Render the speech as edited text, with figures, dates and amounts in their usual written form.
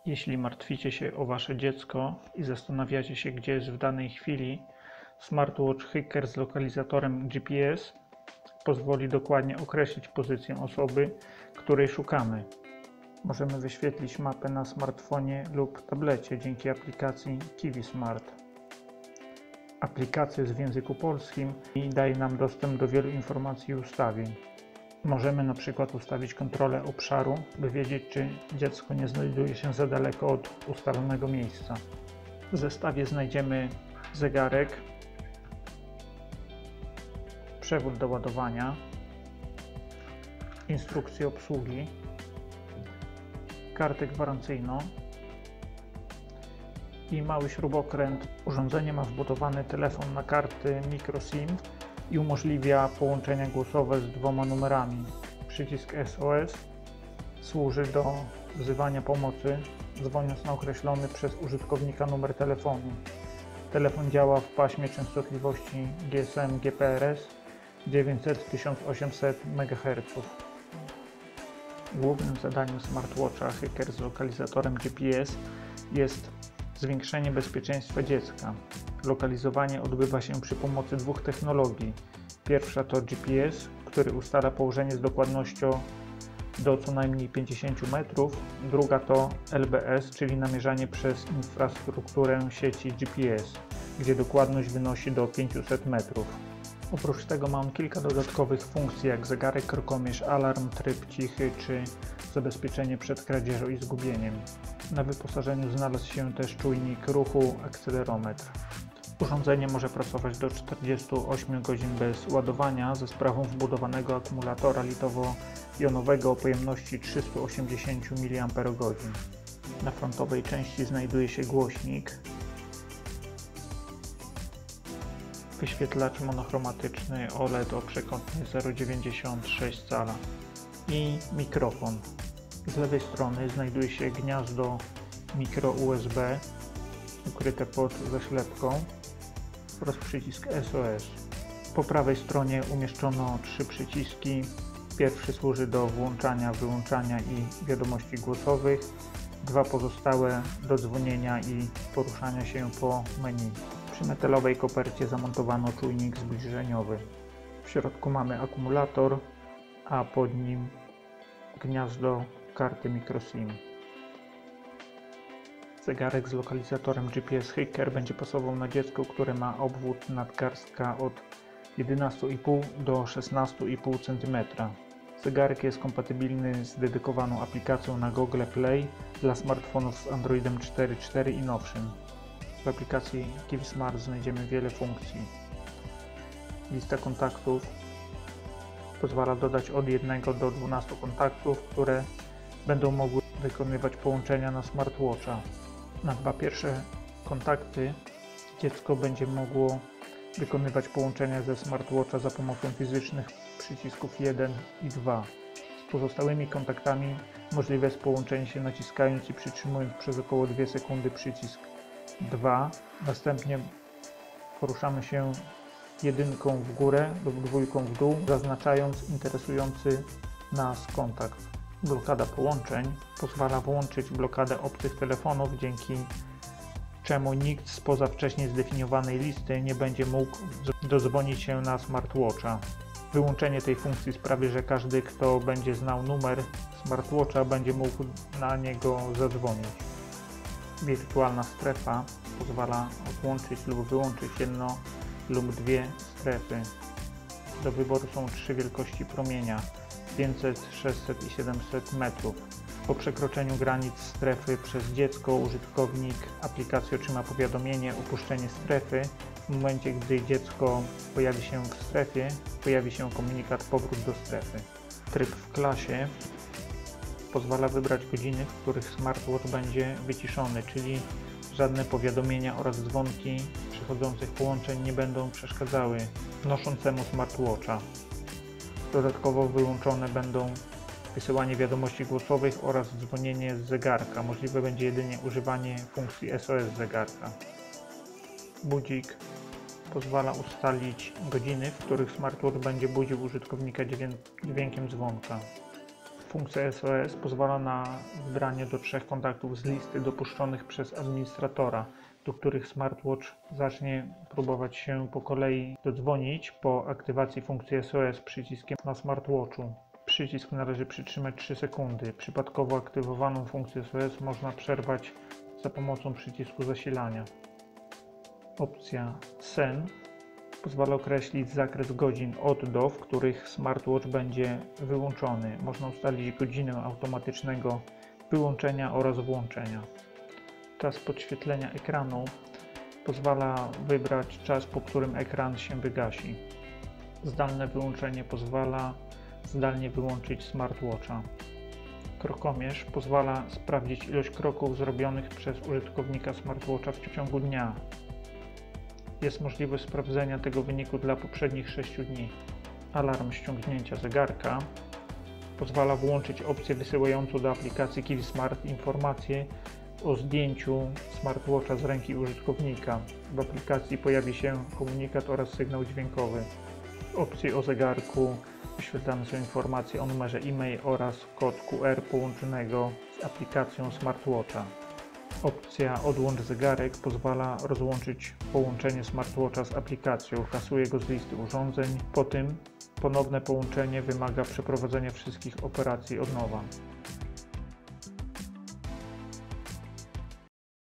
Jeśli martwicie się o Wasze dziecko i zastanawiacie się, gdzie jest w danej chwili, smartwatch Hiker z lokalizatorem GPS pozwoli dokładnie określić pozycję osoby, której szukamy. Możemy wyświetlić mapę na smartfonie lub tablecie dzięki aplikacji Kiwi Smart. Aplikacja jest w języku polskim i daje nam dostęp do wielu informacji i ustawień. Możemy na przykład ustawić kontrolę obszaru, by wiedzieć, czy dziecko nie znajduje się za daleko od ustalonego miejsca. W zestawie znajdziemy zegarek, przewód do ładowania, instrukcję obsługi, kartę gwarancyjną i mały śrubokręt. Urządzenie ma wbudowany telefon na karty microSIM i umożliwia połączenia głosowe z 2 numerami. Przycisk SOS służy do wzywania pomocy, dzwoniąc na określony przez użytkownika numer telefonu. Telefon działa w paśmie częstotliwości GSM GPRS 900–1800 MHz. Głównym zadaniem smartwatcha Hiker z lokalizatorem GPS jest zwiększenie bezpieczeństwa dziecka. Lokalizowanie odbywa się przy pomocy 2 technologii. Pierwsza to GPS, który ustala położenie z dokładnością do co najmniej 50 metrów. Druga to LBS, czyli namierzanie przez infrastrukturę sieci GPS, gdzie dokładność wynosi do 500 metrów. Oprócz tego ma on kilka dodatkowych funkcji, jak zegarek krokomierz, alarm, tryb cichy czy zabezpieczenie przed kradzieżą i zgubieniem. Na wyposażeniu znalazł się też czujnik ruchu, akcelerometr. Urządzenie może pracować do 48 godzin bez ładowania ze sprawą wbudowanego akumulatora litowo-jonowego o pojemności 380 mAh. Na frontowej części znajduje się głośnik, wyświetlacz monochromatyczny OLED o przekątnie 0,96 cala i mikrofon. Z lewej strony znajduje się gniazdo micro USB ukryte pod zaślepką oraz przycisk SOS. Po prawej stronie umieszczono 3 przyciski. Pierwszy służy do włączania, wyłączania i wiadomości głosowych. 2 pozostałe do dzwonienia i poruszania się po menu. Przy metalowej kopercie zamontowano czujnik zbliżeniowy. W środku mamy akumulator, a pod nim gniazdo karty microSIM. Zegarek z lokalizatorem GPS Hiker będzie pasował na dziecko, które ma obwód nadgarstka od 11,5 do 16,5 cm. Zegarek jest kompatybilny z dedykowaną aplikacją na Google Play dla smartfonów z Androidem 4.4 i nowszym. W aplikacji Kiwi Smart znajdziemy wiele funkcji. Lista kontaktów pozwala dodać od 1 do 12 kontaktów, które będą mogły wykonywać połączenia na smartwatcha. Na 2 pierwsze kontakty dziecko będzie mogło wykonywać połączenia ze smartwatcha za pomocą fizycznych przycisków 1 i 2. Z pozostałymi kontaktami możliwe jest połączenie się naciskając i przytrzymując przez około 2 sekundy przycisk 2. Następnie poruszamy się 1 w górę lub 2 w dół, zaznaczając interesujący nas kontakt. Blokada połączeń pozwala włączyć blokadę obcych telefonów, dzięki czemu nikt spoza wcześniej zdefiniowanej listy nie będzie mógł dodzwonić się na smartwatcha. Wyłączenie tej funkcji sprawi, że każdy, kto będzie znał numer smartwatcha, będzie mógł na niego zadzwonić. Wirtualna strefa pozwala włączyć lub wyłączyć 1 lub 2 strefy. Do wyboru są 3 wielkości promienia: 500, 600 i 700 metrów. Po przekroczeniu granic strefy przez dziecko użytkownik aplikacji otrzyma powiadomienie o opuszczeniu strefy. W momencie, gdy dziecko pojawi się w strefie, pojawi się komunikat powrót do strefy. Tryb w klasie pozwala wybrać godziny, w których smartwatch będzie wyciszony, czyli żadne powiadomienia oraz dzwonki przychodzących połączeń nie będą przeszkadzały noszącemu smartwatcha. Dodatkowo wyłączone będą wysyłanie wiadomości głosowych oraz dzwonienie z zegarka. Możliwe będzie jedynie używanie funkcji SOS zegarka. Budzik pozwala ustalić godziny, w których smartwatch będzie budził użytkownika dźwiękiem dzwonka. Funkcja SOS pozwala na wybranie do 3 kontaktów z listy dopuszczonych przez administratora, do których smartwatch zacznie próbować się po kolei dodzwonić po aktywacji funkcji SOS przyciskiem na smartwatchu. Przycisk należy przytrzymać 3 sekundy. Przypadkowo aktywowaną funkcję SOS można przerwać za pomocą przycisku zasilania. Opcja Sen pozwala określić zakres godzin od do, w których smartwatch będzie wyłączony. Można ustalić godzinę automatycznego wyłączenia oraz włączenia. Czas podświetlenia ekranu pozwala wybrać czas, po którym ekran się wygasi. Zdalne wyłączenie pozwala zdalnie wyłączyć smartwatcha. Krokomierz pozwala sprawdzić ilość kroków zrobionych przez użytkownika smartwatcha w ciągu dnia. Jest możliwość sprawdzenia tego wyniku dla poprzednich 6 dni. Alarm ściągnięcia zegarka pozwala włączyć opcję wysyłającą do aplikacji KiwiSmart informacje o zdjęciu smartwatcha z ręki użytkownika. W aplikacji pojawi się komunikat oraz sygnał dźwiękowy. W opcji o zegarku wyświetlane są informacje o numerze e-mail oraz kod QR połączonego z aplikacją smartwatcha. Opcja Odłącz zegarek pozwala rozłączyć połączenie smartwatcha z aplikacją, kasuje go z listy urządzeń. Po tym ponowne połączenie wymaga przeprowadzenia wszystkich operacji od nowa.